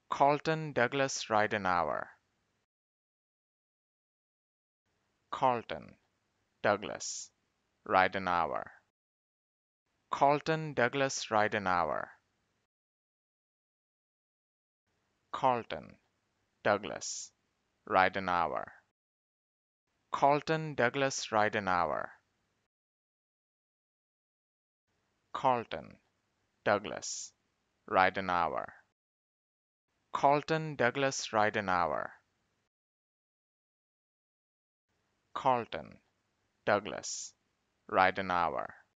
Carlton Douglas Ridenhour. Carlton Douglas Ridenhour. Carlton Douglas Ridenhour. Carlton Douglas Ridenhour. Carlton Douglas Ridenhour. Carlton Douglas Ridenhour. Carlton Douglas Ridenhour. Carlton Douglas Ridenhour.